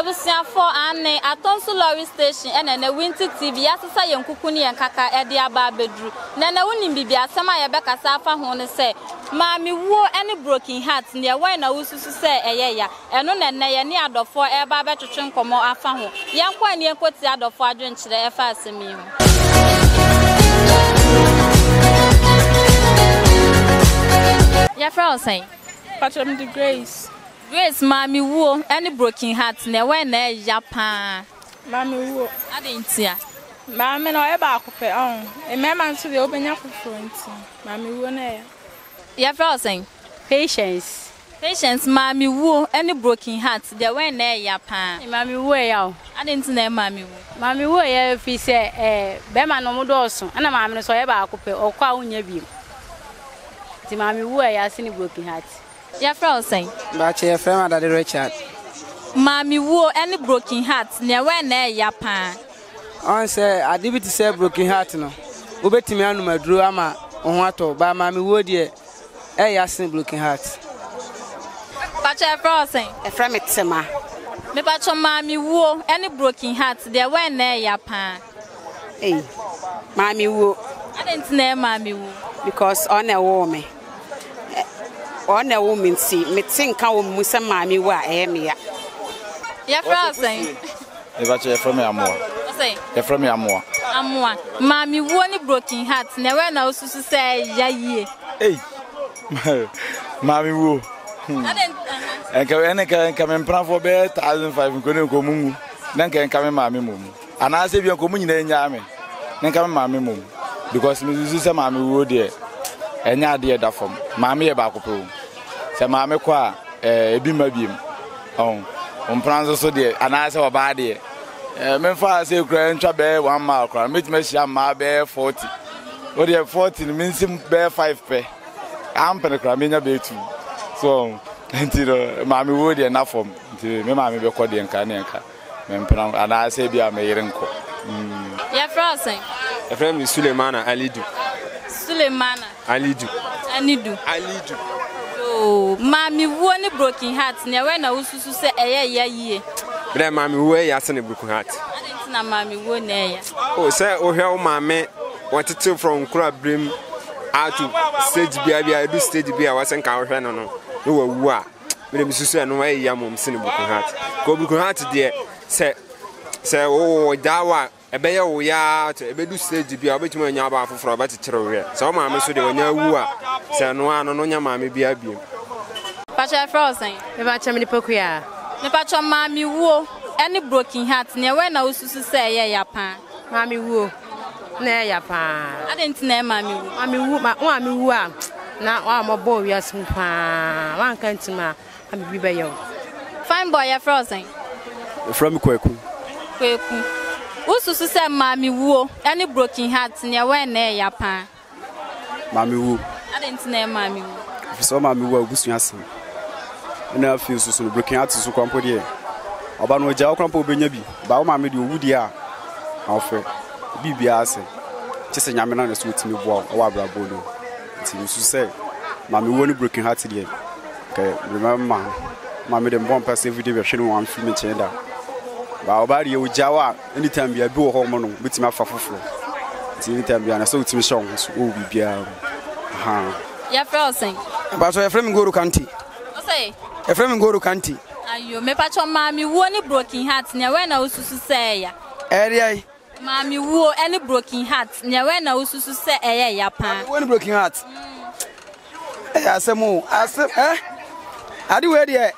Abusia for Anne Atonso Lorry Station and a Winter TV asesa yenkukuni yenkaka e de aba bedru. Nana woni bibia asema ye beka safa ho ne se maami wo any broken heart ne why na wususu se eyeya. Eno nenne ye ne adofo e ba betwetwe nkomo afa ho. Yenko ani enkoti adofo adwenkyere e fa asemi ho. Ya Frozen. Patron the Grace. Grace maami wo any broken heart ne why na ya pa. Maami wo. Adentia. Maami no e ba akope on. E mema nso de obenya foforo nti. Maami wo na ya. Ya Frozen. Patience. Patience maami wo any broken heart de why na ya pa. Maami wo ya o. Adentia na maami wo. Maami wo ya fi se be ma no modoso. Ana maami no so e ba akope okwa unya bi. Ti maami wo ya se ni broken heart. Ya Frozen. Ba che friend Adade Richard. Maami wo any broken heart ne why na ya pa. On say adibiti say broken heart no. Obetimi anu maduro ama ho ato ba maami wo de ya sin broken heart. Pacha Frozen. E friend Metsema. Me pacha maami wo any broken heart de why na ya pa. Maami wo. Adentia na maami wo. Because on a woman. On a woman see me think how musa maami wa me ya. Ya Frozen. E ba che from Amoa. Say. E from Amoa. Amoa. Maami wo ni broken heart ne we na osusu say ya yie. Maami wo. Adentia. Enka me mpran for be 1500 ko ne ko mungu. Na enka me maami mum. Ana se bi ko munyina nya me. Na enka me maami mum. Because me susu se maami wo de enya de da fam. Maami ye ba kopo. Se maami kwa ebi mabiem. Mpran so de ana se oba de me fa se kura ntwa be 1 mile kura metima hia ma be 40 o de 40 ni minsim be 5 pe ampe kura menya be 2 so ntiro maami wo de na fom nti me maami be kɔ de nka ne nka me mpran ana se bia me yire nko Ya Frozen. Efrem Sulemana Alidu. Sulemana Alidu. Anidu. Alidu. Oh, maami wo ni broken heart ne we na ususu se eye ya yie. Bre maami wo ya se ne broken heart. Adentia na maami wo na ya. Oh, say o hwe o maami wanted from Kura Brim out to stage bia do stage bia wasen kan hwe no no. No wawu a. Bre mi susu no wa ya mom se ne broken heart. Ko broken heart de se o dawa ebe ya wo ya to ebe du stage bia obetuma anya ba afoforo ba tikere we. Se o maami so de onya wu a se no ano no nya maami bia bia. Pacha Frozen. Me ba chama ni pokuya. Me pacha maami wo any broken heart ne we na ususu se eye ya pa. Maami wo. Na ya pa. Adentia na maami wo. Maami wo a na wa mo bo wi asum pa. Wan kan tima ami bi be yo. Fine boy Ya Frozen. From Kweku. Kweku. Ususu se maami wo any broken heart ne we na ya pa. Maami wo. Adentia na maami wo. So maami wo agusu asem. Na afi susu no broken heart susu kwampo de. Oba no ja kwampo obenya bi. Ba wo maami de owudi a. Afa. Bibia ase. Chese nyame na so timi bo o wa brabo no. Ti susu se maami wo ni broken heart de. Okay, remember maami de bomb pass every day we hwe no wan fi me chenda. Ba oba de ojawa anytime bia bi wo ho mo no betimi afa foforo. Ti anytime bia na so timi show so o bibia. Ya Frozen. Ba so Efrem Ngoro Kanti. O say. Efrem Ngoro Kanti. Ayo me pacha maami wo ni broken heart ne we na ususu se ya. Area Maami wo any broken heart ne we na ususu se eye ya pa. One broken heart. Asemo asem adi we de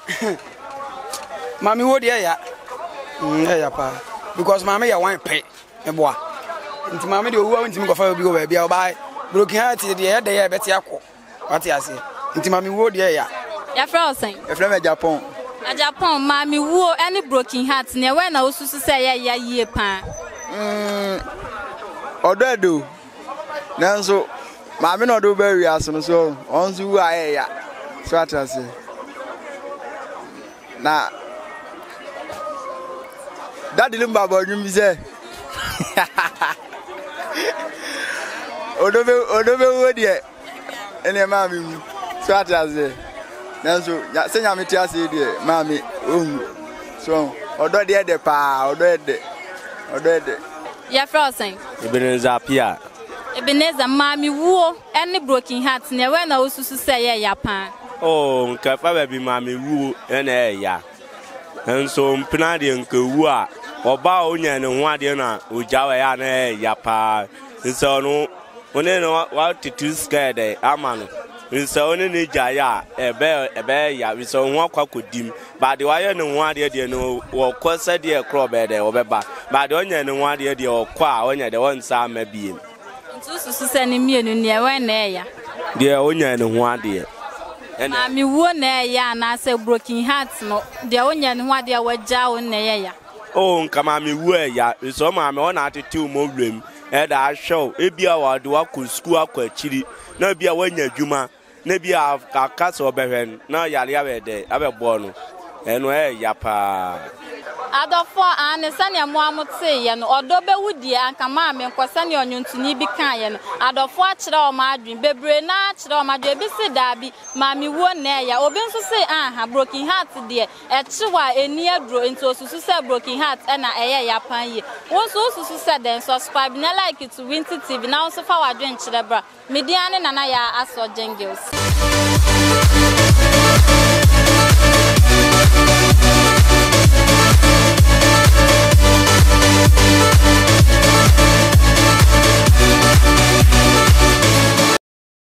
maami wo de ya. Ya pa. Because maami ya wan pe eboa. Nti maami de owu ntimi ko fa obi go ba bia oba broken heart de ya de ya beti akọ. What you say? Nti maami wo de ya. Ya Frozen. Efrem Japan. A Japan maami wo any broken heart ne we na ususu se eye ya yie pa. Odo nanso maami no do ba wi aso so onzu wu aye ya. So what you say? Na Daddy limba bo nyum bi se. Odo be wo de ene maami mu. So what you say? Nanso ya senya meti ase de maami so Odo de pa, odo de. Ya frozen. Ebenezer Pia. Ebenezer mami wo any broken heart ne we na osusu say ya pa. Oh, nka fa ba bi mami wu ene ya. Enso mpina de nka wu a oba onya ne ho ade na ojawe ya na ya pa. Nso no one no wa titu scared ama no. Nso one ne jaya ebe ya we so ho akwa kodim. Ba de wa ye ne ho ade de no wo kosa de kro be de obeba. Ba de onya ne ho ade de okwa onya de wonsa ma biem. Susu se ne mienu ne we na ya. De onya ne ho ade. Mami wo na ya na say broken heart no de onya ne ho ade waja wo na ya. Oh, nka mami wu ya. So mami o na atete mo wrem. E da show e bia wa de wa ko school akwa chiri. Na bia wanya adwuma. Na bia akasa obehwen na yare abede abebo no. Eno ya pa. Adofo ane sane mo amote ye no odo be wudie anka ma me nkosane onyontuni bi kan ye no adofo a kire o ma adwen bebre na kire o ma adwen bi se da bi ma me wo na ya obi nso se aha broken heart de e chiwa eni adro into osusu se broken heart na eye ya pan ye wonso osusu se den subscribe na like to Winty TV na wonso fa wadwen kire bra mediane na ya aso jengles.